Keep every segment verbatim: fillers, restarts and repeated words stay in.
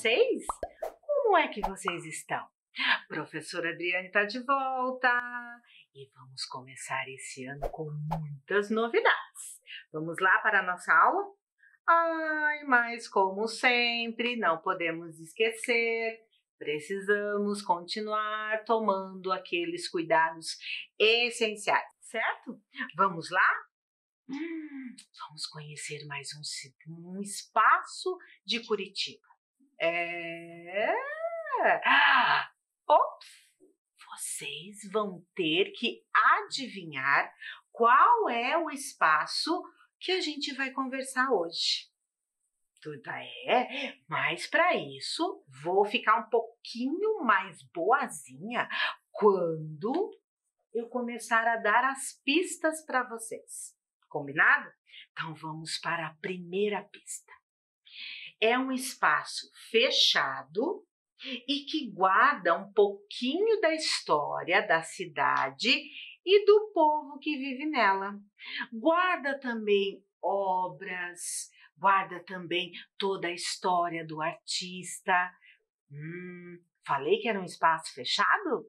vocês? Como é que vocês estão? Professora Adriane está de volta e vamos começar esse ano com muitas novidades. Vamos lá para a nossa aula? Ai, mas como sempre, não podemos esquecer, precisamos continuar tomando aqueles cuidados essenciais, certo? Vamos lá? Hum, vamos conhecer mais um, um espaço de Curitiba. É... Ops! Vocês vão ter que adivinhar qual é o espaço que a gente vai conversar hoje. Tudo é, mas para isso vou ficar um pouquinho mais boazinha quando eu começar a dar as pistas para vocês. Combinado? Então vamos para a primeira pista. É um espaço fechado e que guarda um pouquinho da história da cidade e do povo que vive nela. Guarda também obras, guarda também toda a história do artista. Hum, falei que era um espaço fechado?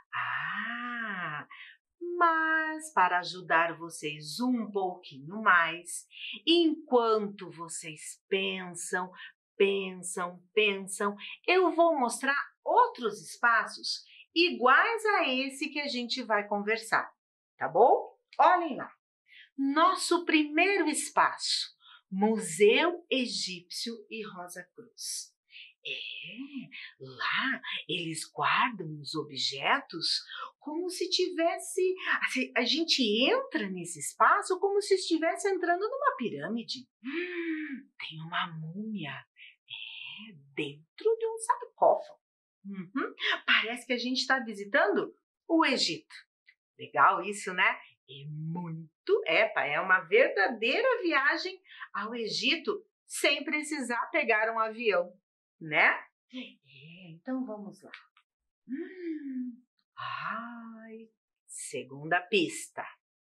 Ah, mas para ajudar vocês um pouquinho mais, enquanto vocês pensam, pensam, pensam, eu vou mostrar outros espaços iguais a esse que a gente vai conversar, tá bom? Olhem lá. Nosso primeiro espaço, Museu Egípcio e Rosa Cruz. É, lá eles guardam os objetos como se tivesse, assim, a gente entra nesse espaço como se estivesse entrando numa pirâmide. Hum, tem uma múmia, é, dentro de um sarcófago. Uhum, parece que a gente está visitando o Egito. Legal isso, né? É muito, epa, é uma verdadeira viagem ao Egito sem precisar pegar um avião, né? É, então vamos lá. Hum, ai, segunda pista.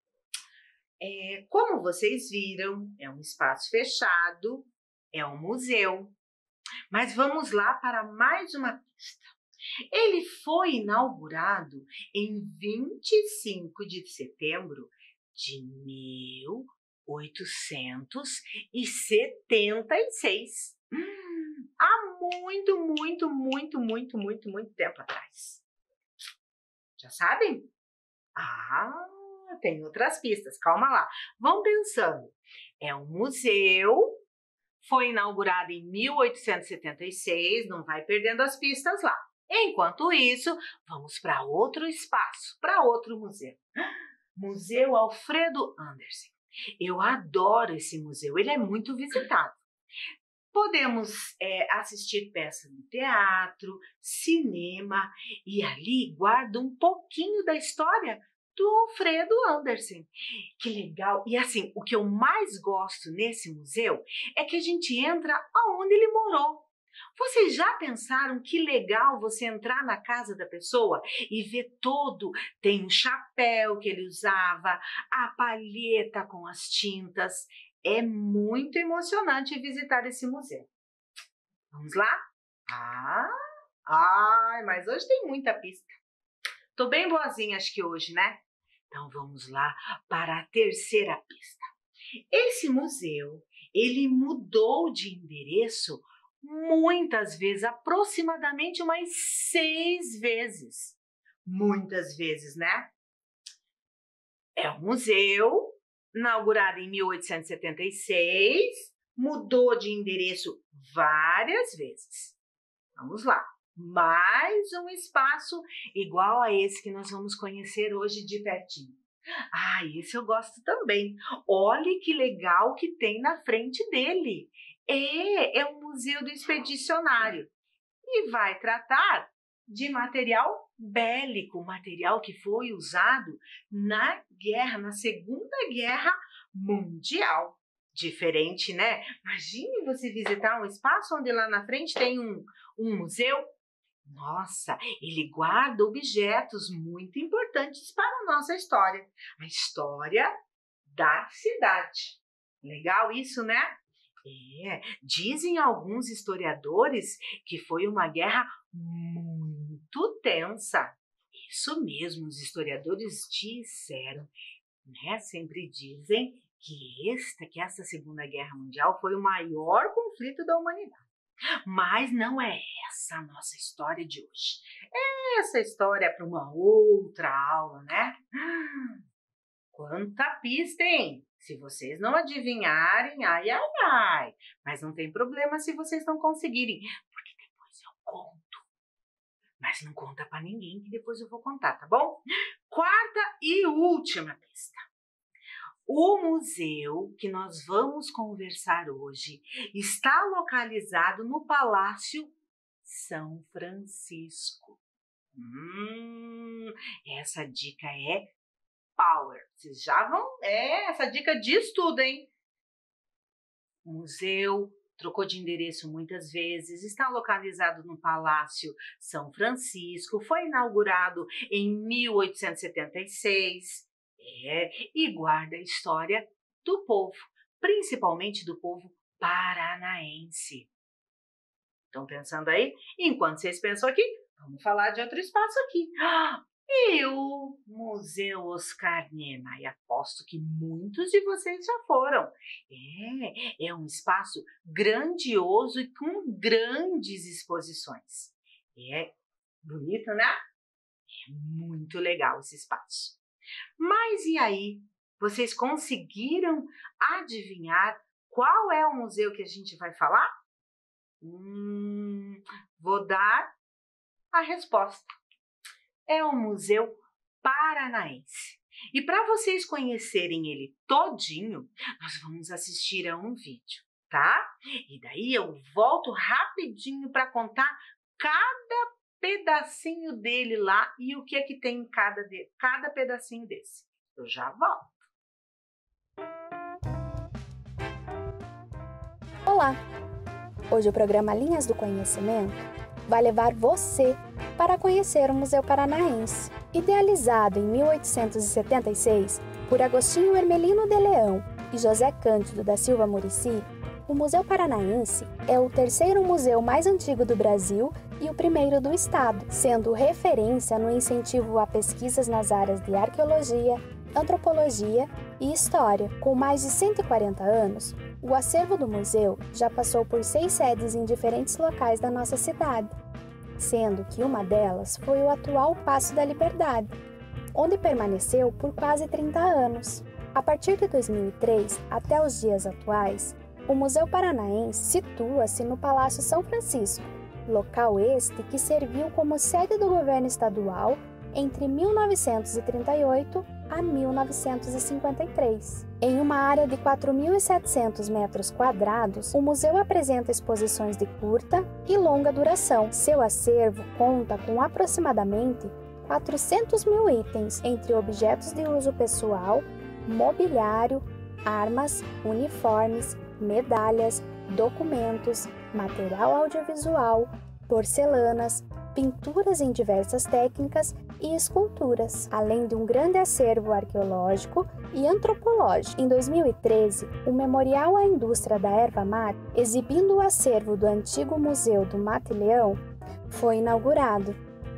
É, como vocês viram, é um espaço fechado, é um museu. Mas vamos lá para mais uma pista. Ele foi inaugurado em vinte e cinco de setembro de mil oitocentos e setenta e seis. Hum, há muito, muito, muito, muito, muito, muito tempo atrás. Já sabem? Ah, tem outras pistas, calma lá. Vão pensando. É um museu, foi inaugurado em mil oitocentos e setenta e seis, não vai perdendo as pistas lá. Enquanto isso, vamos para outro espaço, para outro museu. Museu Alfredo Anderson. Eu adoro esse museu, ele é muito visitado. Podemos é, assistir peças no teatro, cinema, e ali guarda um pouquinho da história do Alfredo Anderson. Que legal! E assim, o que eu mais gosto nesse museu é que a gente entra aonde ele morou. Vocês já pensaram que legal você entrar na casa da pessoa e ver todo? Tem um chapéu que ele usava, a palheta com as tintas. É muito emocionante visitar esse museu. Vamos lá? Ah, ai, mas hoje tem muita pista. Tô bem boazinha, acho que hoje, né? Então vamos lá para a terceira pista. Esse museu, ele mudou de endereço muitas vezes, aproximadamente umas seis vezes. Muitas vezes, né? É um museu, inaugurado em mil oitocentos e setenta e seis, mudou de endereço várias vezes. Vamos lá. Mais um espaço igual a esse que nós vamos conhecer hoje de pertinho. Ah, esse eu gosto também. Olhe que legal que tem na frente dele. É, é o Museu do Expedicionário e vai tratar de material bélico, material que foi usado na guerra, na Segunda Guerra Mundial. Diferente, né? Imagine você visitar um espaço onde lá na frente tem um, um museu. Nossa, ele guarda objetos muito importantes para a nossa história. A história da cidade. Legal isso, né? É, dizem alguns historiadores que foi uma guerra muito tensa. Isso mesmo, os historiadores disseram, né? Sempre dizem que esta, que essa Segunda Guerra Mundial foi o maior conflito da humanidade. Mas não é essa a nossa história de hoje. Essa história é para uma outra aula, né? Quanta pista, hein? Se vocês não adivinharem, ai, ai, ai. Mas não tem problema se vocês não conseguirem, porque depois eu conto. Mas não conta para ninguém, que depois eu vou contar, tá bom? Quarta e última pista. O museu que nós vamos conversar hoje está localizado no Palácio São Francisco. Hum, essa dica é power. Vocês já vão... É, essa dica diz tudo, hein? O museu trocou de endereço muitas vezes, está localizado no Palácio São Francisco, foi inaugurado em mil oitocentos e setenta e seis, é, e guarda a história do povo, principalmente do povo paranaense. Estão pensando aí? Enquanto vocês pensam aqui, vamos falar de outro espaço aqui. E o Museu Oscar Niemeyer, aposto que muitos de vocês já foram. É, é um espaço grandioso e com grandes exposições. É bonito, né? É muito legal esse espaço. Mas e aí? Vocês conseguiram adivinhar qual é o museu que a gente vai falar? Hum, vou dar a resposta. É o Museu Paranaense. E para vocês conhecerem ele todinho, nós vamos assistir a um vídeo, tá? E daí eu volto rapidinho para contar cada pedacinho dele lá e o que é que tem em cada, de, cada pedacinho desse. Eu já volto. Olá! Hoje o programa Linhas do Conhecimento vai levar você para conhecer o Museu Paranaense. Idealizado em mil oitocentos e setenta e seis por Agostinho Hermelino de Leão e José Cândido da Silva Muricy, o Museu Paranaense é o terceiro museu mais antigo do Brasil e o primeiro do estado, sendo referência no incentivo a pesquisas nas áreas de arqueologia, antropologia e história. Com mais de cento e quarenta anos, o acervo do museu já passou por seis sedes em diferentes locais da nossa cidade, sendo que uma delas foi o atual Paço da Liberdade, onde permaneceu por quase trinta anos. A partir de dois mil e três até os dias atuais, o Museu Paranaense situa-se no Palácio São Francisco, local este que serviu como sede do governo estadual entre mil novecentos e trinta e oito a mil novecentos e cinquenta e três. Em uma área de quatro mil e setecentos metros quadrados, o museu apresenta exposições de curta e longa duração. Seu acervo conta com aproximadamente quatrocentos mil itens, entre objetos de uso pessoal, mobiliário, armas, uniformes, medalhas, documentos, material audiovisual, porcelanas, pinturas em diversas técnicas e esculturas, além de um grande acervo arqueológico e antropológico. Em dois mil e treze, o Memorial à Indústria da Erva Mate, exibindo o acervo do antigo Museu do Mate-Leão, foi inaugurado.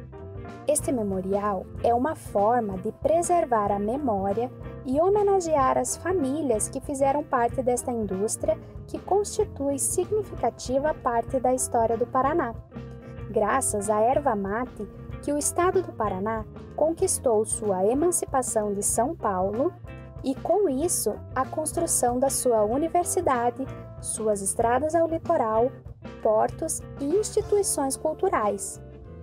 Este memorial é uma forma de preservar a memória e homenagear as famílias que fizeram parte desta indústria que constitui significativa parte da história do Paraná. Graças à erva mate, que o estado do Paraná conquistou sua emancipação de São Paulo e, com isso, a construção da sua universidade, suas estradas ao litoral, portos e instituições culturais.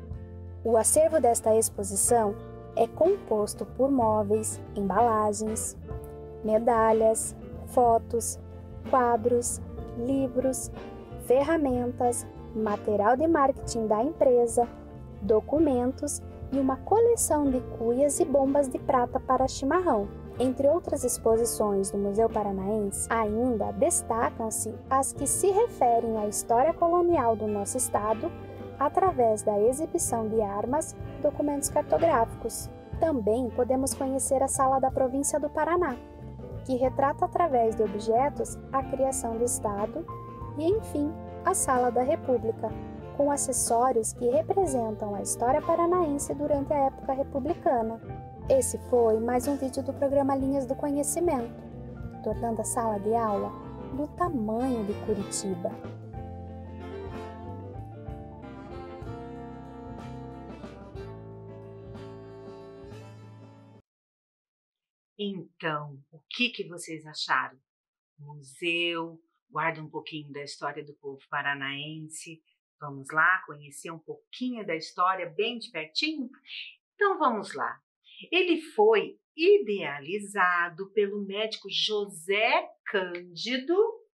O acervo desta exposição é composto por móveis, embalagens, medalhas, fotos, quadros, livros, ferramentas, material de marketing da empresa, documentos e uma coleção de cuias e bombas de prata para chimarrão. Entre outras exposições do Museu Paranaense, ainda destacam-se as que se referem à história colonial do nosso estado através da exibição de armas, documentos cartográficos. Também podemos conhecer a Sala da Província do Paraná, que retrata através de objetos a criação do Estado e, enfim, a Sala da República, com acessórios que representam a história paranaense durante a época republicana. Esse foi mais um vídeo do programa Linhas do Conhecimento, tornando a sala de aula do tamanho de Curitiba. Então, o que, que vocês acharam? Museu, guarda um pouquinho da história do povo paranaense. Vamos lá conhecer um pouquinho da história bem de pertinho? Então vamos lá. Ele foi idealizado pelo médico José Cândido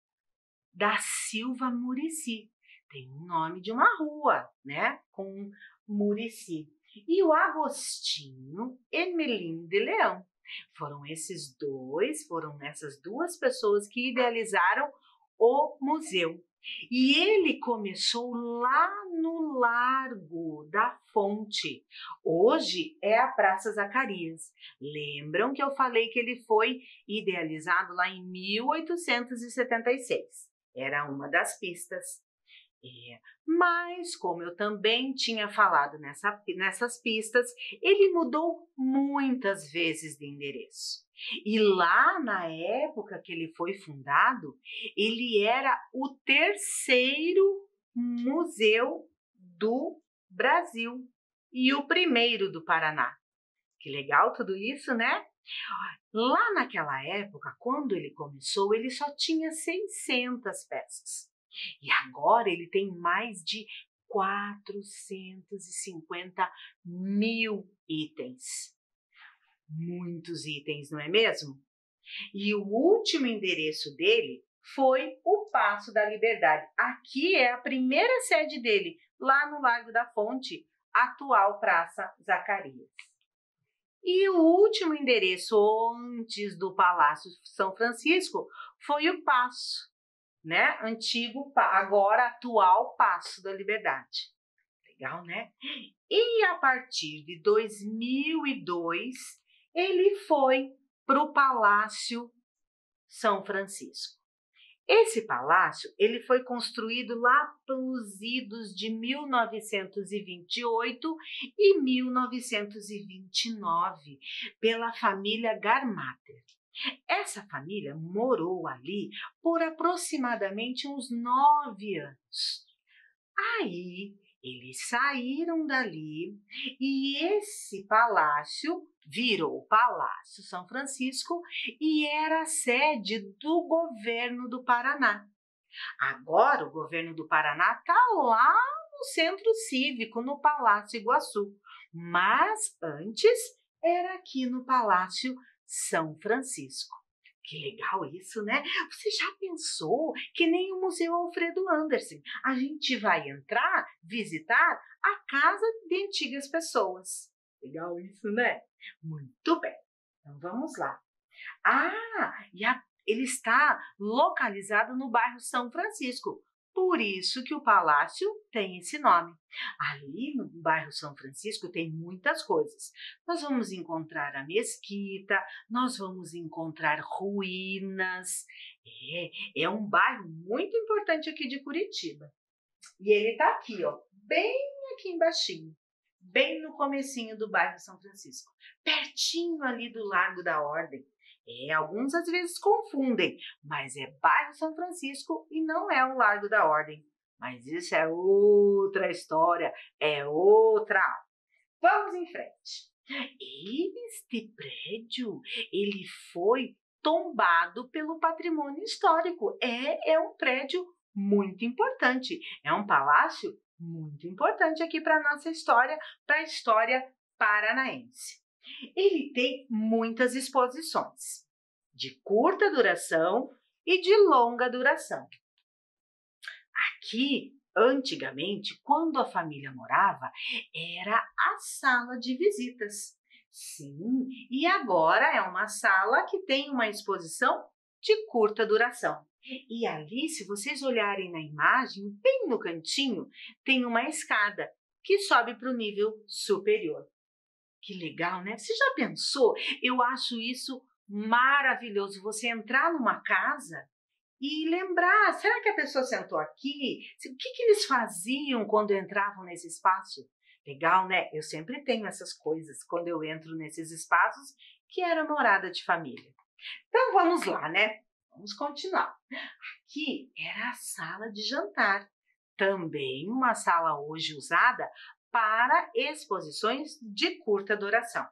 da Silva Murici. Tem o nome de uma rua, né? Com Murici. E o Agostinho Emelim de Leão. Foram esses dois, foram essas duas pessoas que idealizaram o museu. E ele começou lá no Largo da Fonte. Hoje é a Praça Zacarias. Lembram que eu falei que ele foi idealizado lá em mil oitocentos e setenta e seis. Era uma das pistas. É, mas, como eu também tinha falado nessa, nessas pistas, ele mudou muitas vezes de endereço. E lá na época que ele foi fundado, ele era o terceiro museu do Brasil e o primeiro do Paraná. Que legal tudo isso, né? Lá naquela época, quando ele começou, ele só tinha seiscentas peças. E agora ele tem mais de quatrocentos e cinquenta mil itens. Muitos itens, não é mesmo? E o último endereço dele foi o Paço da Liberdade. Aqui é a primeira sede dele, lá no Largo da Fonte, atual Praça Zacarias. E o último endereço antes do Palácio São Francisco foi o Paço, né? Antigo, agora atual Paço da Liberdade. Legal, né? E a partir de dois mil e dois, ele foi para o Palácio São Francisco. Esse palácio, ele foi construído lá pelos idos de mil novecentos e vinte e oito e mil novecentos e vinte e nove, pela família Garmater. Essa família morou ali por aproximadamente uns nove anos. Aí, eles saíram dali e esse palácio virou o Palácio São Francisco e era a sede do governo do Paraná. Agora, o governo do Paraná está lá no Centro Cívico, no Palácio Iguaçu, mas antes era aqui no Palácio São Francisco. Que legal isso, né? Você já pensou que nem o Museu Alfredo Anderson? A gente vai entrar, visitar a casa de antigas pessoas. Legal isso, né? Muito bem. Então vamos lá. Ah, e a, ele está localizado no bairro São Francisco. Por isso que o palácio tem esse nome. Ali no bairro São Francisco tem muitas coisas. Nós vamos encontrar a mesquita, nós vamos encontrar ruínas. É, é um bairro muito importante aqui de Curitiba. E ele está aqui, ó, bem aqui embaixinho, bem no comecinho do bairro São Francisco, pertinho ali do Largo da Ordem. É, alguns às vezes confundem, mas é bairro São Francisco e não é o Largo da Ordem. Mas isso é outra história, é outra aula. Vamos em frente. Este prédio, ele foi tombado pelo patrimônio histórico. É, é um prédio muito importante, é um palácio muito importante aqui para a nossa história, para a história paranaense. Ele tem muitas exposições, de curta duração e de longa duração. Aqui, antigamente, quando a família morava, era a sala de visitas. Sim, e agora é uma sala que tem uma exposição de curta duração. E ali, se vocês olharem na imagem, bem no cantinho, tem uma escada que sobe para o nível superior. Que legal, né? Você já pensou? Eu acho isso maravilhoso você entrar numa casa e lembrar, será que a pessoa sentou aqui? O que, que eles faziam quando entravam nesse espaço? Legal, né? Eu sempre tenho essas coisas quando eu entro nesses espaços que era morada de família. Então vamos lá, né? Vamos continuar. Aqui era a sala de jantar, também uma sala hoje usada para exposições de curta duração.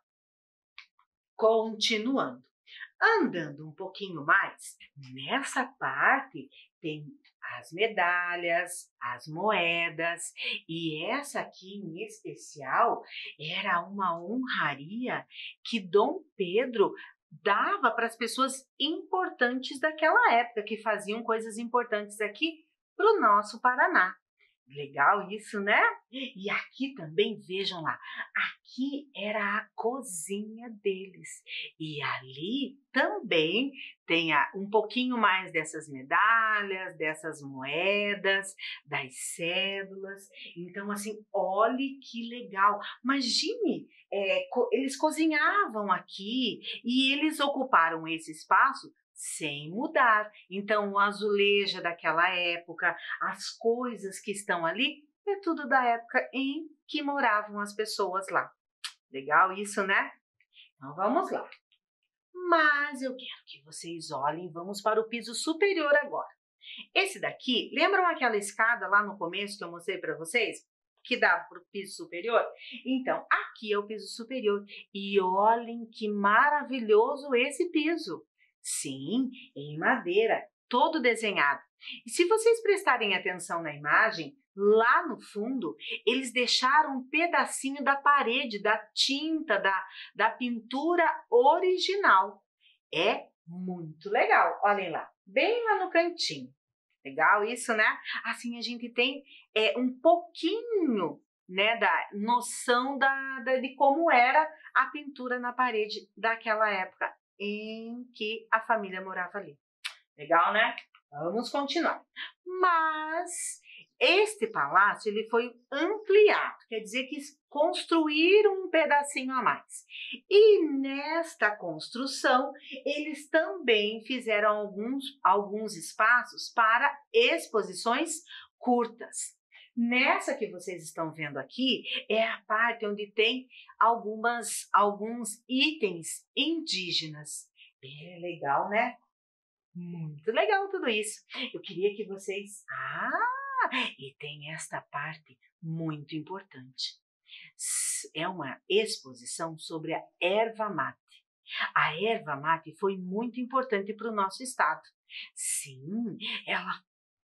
Continuando. Andando um pouquinho mais, nessa parte tem as medalhas, as moedas, e essa aqui em especial era uma honraria que Dom Pedro dava para as pessoas importantes daquela época, que faziam coisas importantes aqui para o nosso Paraná. Legal isso, né? E aqui também, vejam lá, aqui era a cozinha deles. E ali também tem a- um pouquinho mais dessas medalhas, dessas moedas, das cédulas. Então, assim, olhe que legal. Imagine, é, co- eles cozinhavam aqui e eles ocuparam esse espaço sem mudar. Então, o azulejo daquela época, as coisas que estão ali, é tudo da época em que moravam as pessoas lá. Legal isso, né? Então, vamos lá. Mas eu quero que vocês olhem, vamos para o piso superior agora. Esse daqui, lembram aquela escada lá no começo que eu mostrei para vocês? Que dava para o piso superior? Então, aqui é o piso superior. E olhem que maravilhoso esse piso. Sim, em madeira, todo desenhado. E se vocês prestarem atenção na imagem, lá no fundo, eles deixaram um pedacinho da parede, da tinta, da, da pintura original. É muito legal, olhem lá, bem lá no cantinho. Legal isso, né? Assim a gente tem é, um pouquinho, né, da noção da, da, de como era a pintura na parede daquela época em que a família morava ali. Legal, né? Vamos continuar. Mas este palácio ele foi ampliado, quer dizer que construíram um pedacinho a mais. E nesta construção, eles também fizeram alguns, alguns espaços para exposições curtas. Nessa que vocês estão vendo aqui é a parte onde tem algumas, alguns itens indígenas. É legal, né? Muito legal tudo isso. Eu queria que vocês... Ah, e tem esta parte muito importante. É uma exposição sobre a erva mate. A erva mate foi muito importante para o nosso estado. Sim, ela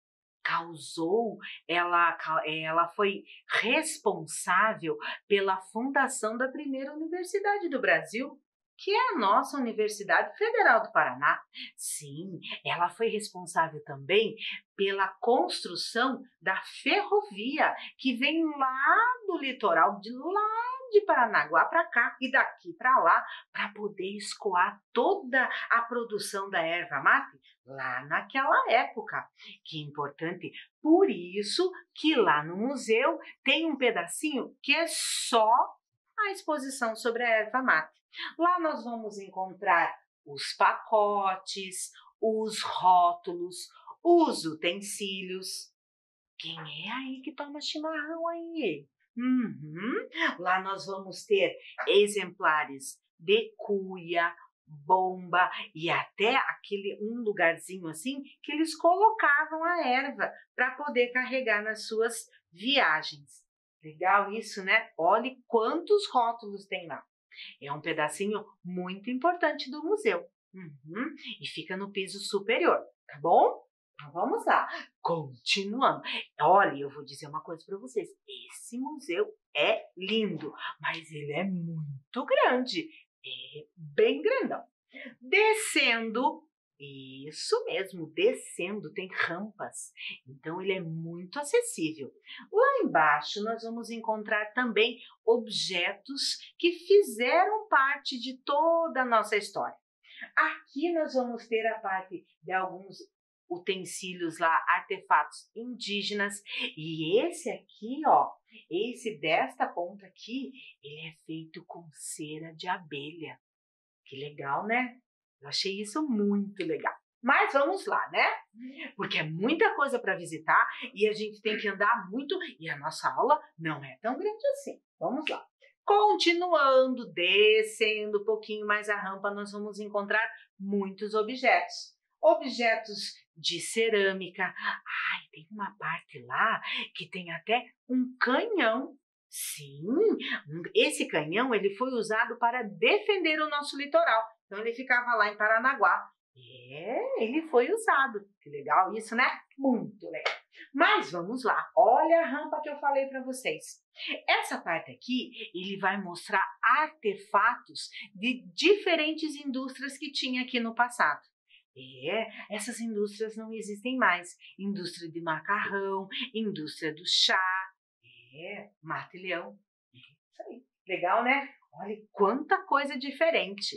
causou, ela, ela foi responsável pela fundação da primeira universidade do Brasil, que é a nossa Universidade Federal do Paraná. Sim, ela foi responsável também pela construção da ferrovia, que vem lá do litoral, de lá de Paranaguá para cá e daqui para lá, para poder escoar toda a produção da erva mate lá naquela época. Que importante. Por isso que lá no museu tem um pedacinho que é só a exposição sobre a erva mate. Lá nós vamos encontrar os pacotes, os rótulos, os utensílios. Quem é aí que toma chimarrão aí? Uhum. Lá nós vamos ter exemplares de cuia, bomba e até aquele um lugarzinho assim que eles colocavam a erva para poder carregar nas suas viagens. Legal isso, né? Olhe quantos rótulos tem lá. É um pedacinho muito importante do museu. Uhum. E fica no piso superior, tá bom? Então vamos lá, continuando. Olha, eu vou dizer uma coisa para vocês. Esse museu é lindo, mas ele é muito grande. É bem grandão. Descendo, isso mesmo, descendo, tem rampas. Então ele é muito acessível. Lá embaixo nós vamos encontrar também objetos que fizeram parte de toda a nossa história. Aqui nós vamos ter a parte de alguns utensílios lá, artefatos indígenas, e esse aqui, ó, esse desta ponta aqui, ele é feito com cera de abelha. Que legal, né? Eu achei isso muito legal. Mas vamos lá, né? Porque é muita coisa para visitar e a gente tem que andar muito e a nossa aula não é tão grande assim. Vamos lá. Continuando, descendo um pouquinho mais a rampa, nós vamos encontrar muitos objetos. Objetos de cerâmica. Ai, tem uma parte lá que tem até um canhão. Sim, esse canhão ele foi usado para defender o nosso litoral. Então ele ficava lá em Paranaguá. É, ele foi usado. Que legal isso, né? Muito legal. Mas vamos lá. Olha a rampa que eu falei para vocês. Essa parte aqui, ele vai mostrar artefatos de diferentes indústrias que tinha aqui no passado. É, essas indústrias não existem mais. Indústria de macarrão, indústria do chá, é, mata e leão. É isso aí. Legal, né? Olha quanta coisa diferente.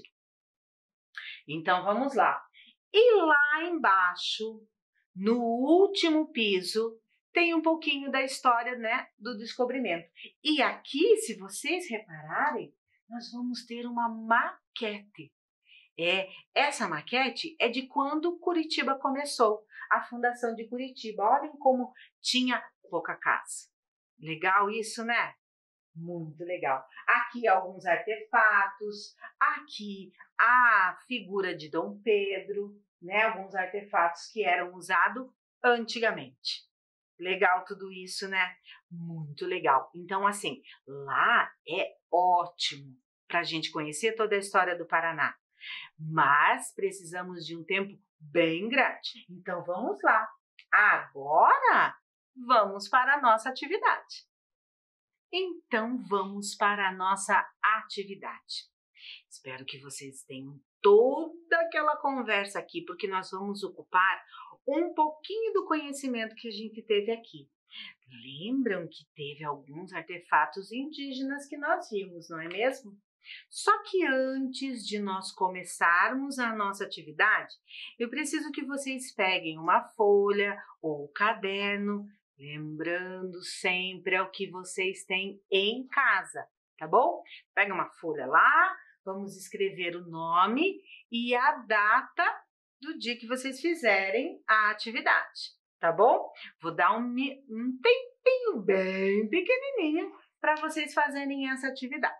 Então, vamos lá. E lá embaixo, no último piso, tem um pouquinho da história, né, do descobrimento. E aqui, se vocês repararem, nós vamos ter uma maquete. É, essa maquete é de quando Curitiba começou, a fundação de Curitiba. Olhem como tinha pouca casa. Legal isso, né? Muito legal. Aqui alguns artefatos, aqui a figura de Dom Pedro, né? Alguns artefatos que eram usados antigamente. Legal tudo isso, né? Muito legal. Então, assim, lá é ótimo para a gente conhecer toda a história do Paraná. Mas precisamos de um tempo bem grande. Então, vamos lá. Agora, vamos para a nossa atividade. Então, vamos para a nossa atividade. Espero que vocês tenham toda aquela conversa aqui, porque nós vamos ocupar um pouquinho do conhecimento que a gente teve aqui. Lembram que teve alguns artefatos indígenas que nós vimos, não é mesmo? Só que antes de nós começarmos a nossa atividade, eu preciso que vocês peguem uma folha ou um caderno, lembrando sempre ao que vocês têm em casa, tá bom? Pega uma folha lá, vamos escrever o nome e a data do dia que vocês fizerem a atividade, tá bom? Vou dar um, um tempinho bem pequenininho para vocês fazerem essa atividade.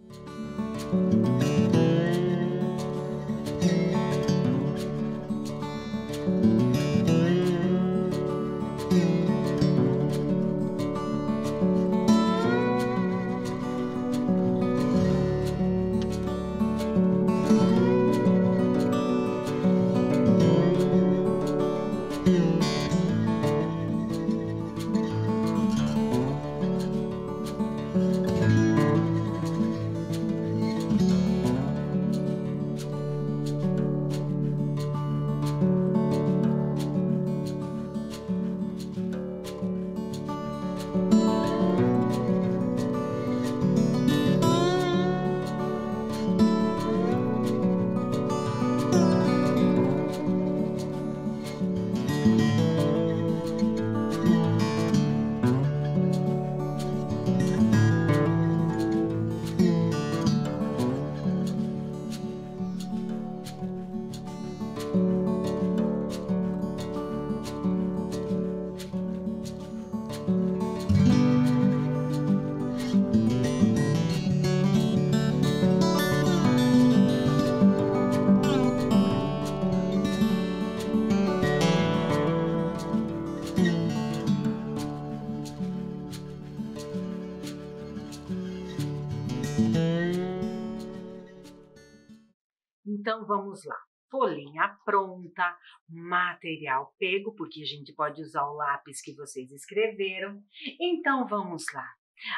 Então, vamos lá. Folhinha pronta, material pego, porque a gente pode usar o lápis que vocês escreveram. Então, vamos lá.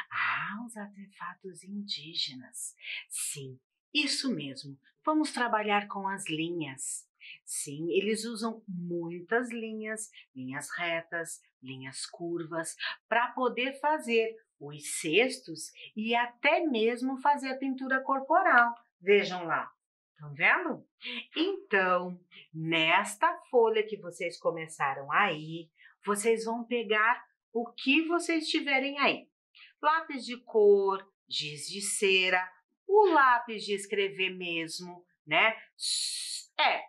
Ah, os artefatos indígenas. Sim, isso mesmo. Vamos trabalhar com as linhas. Sim, eles usam muitas linhas, linhas retas, linhas curvas, para poder fazer os cestos e até mesmo fazer a pintura corporal. Vejam lá. Estão vendo? Então, nesta folha que vocês começaram aí, vocês vão pegar o que vocês tiverem aí. Lápis de cor, giz de cera, o lápis de escrever mesmo, né? É,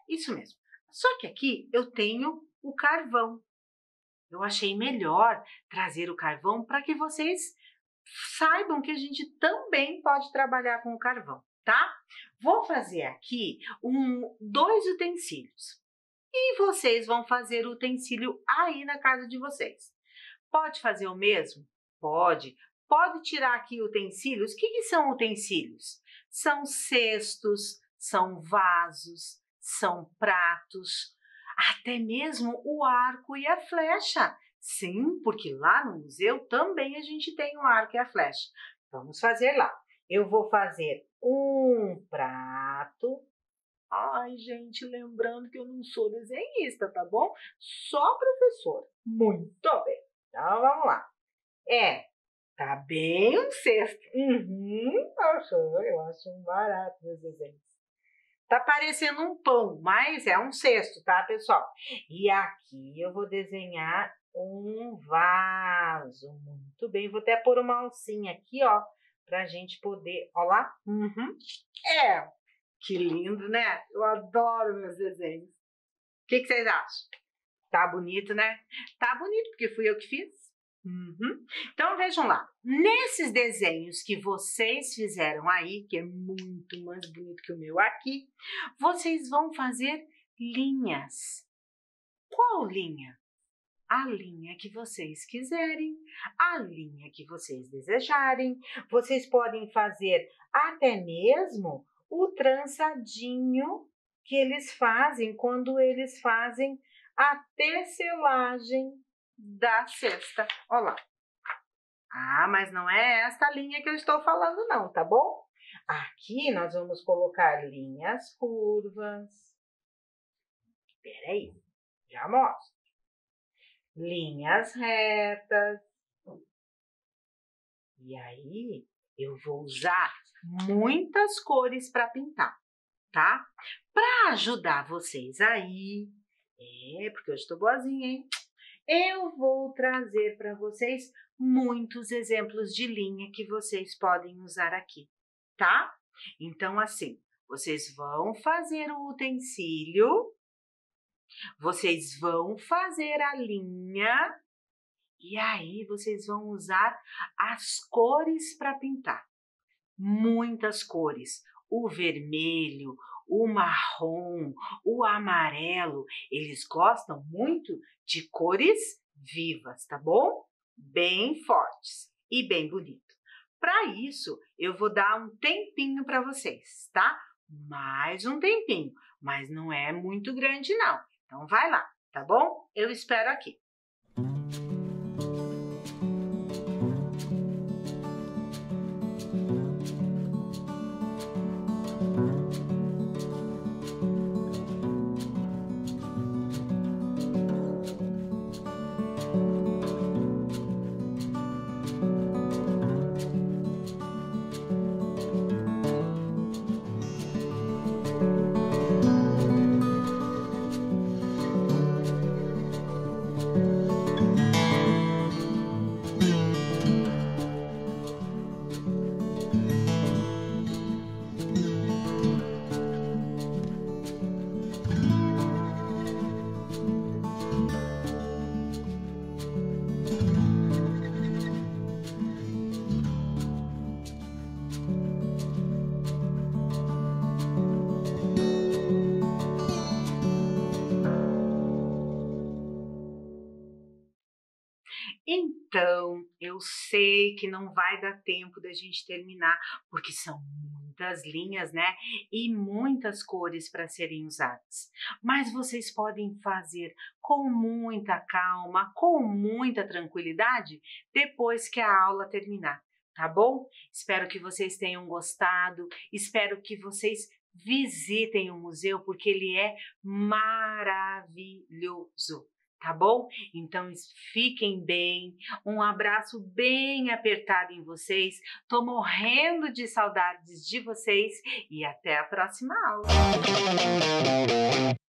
isso mesmo. Só que aqui eu tenho o carvão. Eu achei melhor trazer o carvão para que vocês saibam que a gente também pode trabalhar com o carvão, tá? Vou fazer aqui um, dois utensílios e vocês vão fazer o utensílio aí na casa de vocês. Pode fazer o mesmo? Pode. Pode tirar aqui utensílios. O que, que são utensílios? São cestos, são vasos, são pratos, até mesmo o arco e a flecha. Sim, porque lá no museu também a gente tem o arco e a flecha. Vamos fazer lá. Eu vou fazer um prato. Ai, gente, lembrando que eu não sou desenhista, tá bom? Só professora. Muito bem. Então, vamos lá. É, tá bem um cesto. Uhum, eu acho um barato meus desenhos. Tá parecendo um pão, mas é um cesto, tá, pessoal? E aqui eu vou desenhar um vaso. Muito bem, vou até pôr uma alcinha aqui, ó, pra gente poder, ó lá. Uhum. É, que lindo, né? Eu adoro meus desenhos. O que, que vocês acham? Tá bonito, né? Tá bonito, porque fui eu que fiz. Uhum. Então, vejam lá, nesses desenhos que vocês fizeram aí, que é muito mais bonito que o meu aqui, vocês vão fazer linhas. Qual linha? A linha que vocês quiserem, a linha que vocês desejarem. Vocês podem fazer até mesmo o trançadinho que eles fazem quando eles fazem a tecelagem da cesta. Olha lá. Ah, mas não é esta linha que eu estou falando não, tá bom? Aqui nós vamos colocar linhas curvas. Espera aí, já mostro. Linhas retas. E aí, eu vou usar muitas cores para pintar, tá? Para ajudar vocês aí, é, porque hoje estou boazinha, hein? Eu vou trazer para vocês muitos exemplos de linha que vocês podem usar aqui, tá? Então, assim, vocês vão fazer o utensílio, vocês vão fazer a linha e aí vocês vão usar as cores para pintar. Muitas cores, o vermelho, o marrom, o amarelo, eles gostam muito de cores vivas, tá bom? Bem fortes e bem bonito. Para isso, eu vou dar um tempinho para vocês, tá? Mais um tempinho, mas não é muito grande não. Então vai lá, tá bom? Eu espero aqui. Então, eu sei que não vai dar tempo da gente terminar, porque são muitas linhas, né? E muitas cores para serem usadas. Mas vocês podem fazer com muita calma, com muita tranquilidade, depois que a aula terminar, tá bom? Espero que vocês tenham gostado, espero que vocês visitem o museu, porque ele é maravilhoso. Tá bom? Então fiquem bem, um abraço bem apertado em vocês, tô morrendo de saudades de vocês e até a próxima aula!